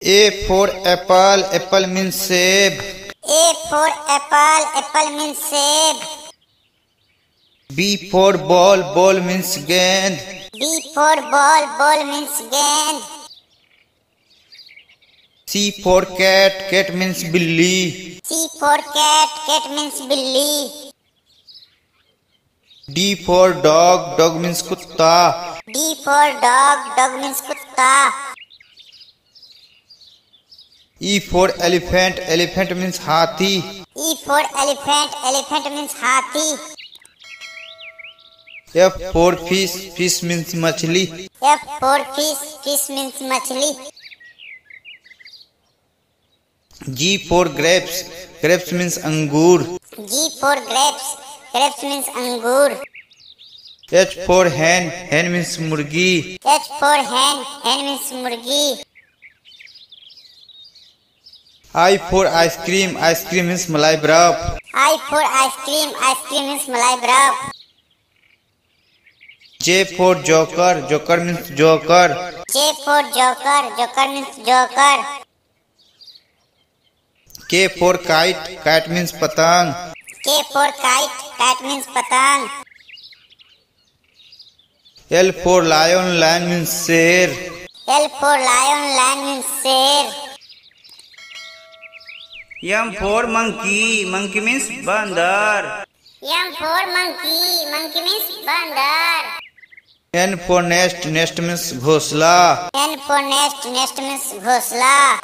A for apple, apple means save. A for apple, apple means save. B for ball, ball means gend. B for ball, ball means gain. C for cat, cat means billy. C for cat, cat means billy. D for dog, dog means kutta. D for dog, dog means kutta. E for elephant, elephant means hathi. E for elephant, elephant means hathi. F for fish, fish means machli. F for fish, fish means machli. G for grapes, grapes means angur. G for grapes, grapes means angur. H for hen, hen means murgi. H for hen, hen means murgi. I for ice cream, ice cream means malai barf. I for ice cream means malai barf. J for joker, joker means joker. J for joker, joker means joker. K for kite, kite means patang. K for kite, kite means patang. L for lion, lion means sher. L for lion, lion means sher. M for monkey, monkey means bandar. M for monkey, monkey means bandar. N for nest, nest means ghosla. N for nest, nest means ghosla.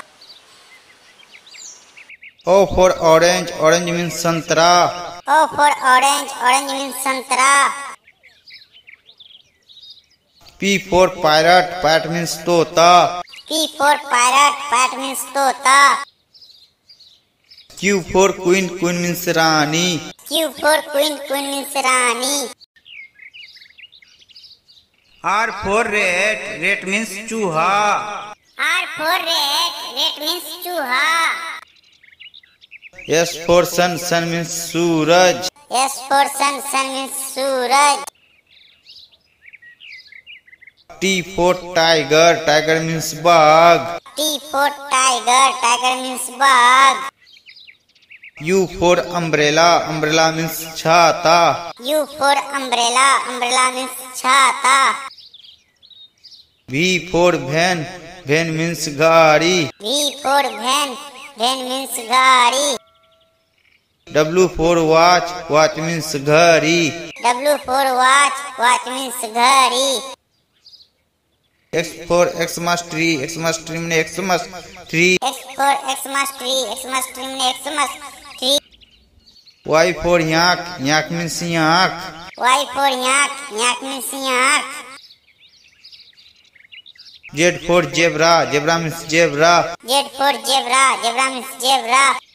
O for orange, orange means santra. O for orange, orange means santra. P for parrot, parrot means tota. P for parrot, parrot means tota. Q for queen, queen means rani. Q for queen, queen means rani. R for rat, rat means chuha. R for rat, rat means chuha. S for sun, sun means suraj. S for sun, sun means suraj. T for tiger, tiger means bagh. T for tiger, tiger means bagh. U for umbrella, umbrella means chhata. U for umbrella, umbrella means chhata. V for van, van means gaadi. V for van, van means gaadi. W for watch, watch means ghari. W for watch, watch means ghari. X for Xmas tree, Xmas tree means Xmas tree. X for Xmas tree, Xmas tree means Xmas tree. Y for yak, yak means yak. Y for yak, yak means yak. Z for zebra, zebra means zebra. Z for zebra, zebra means zebra.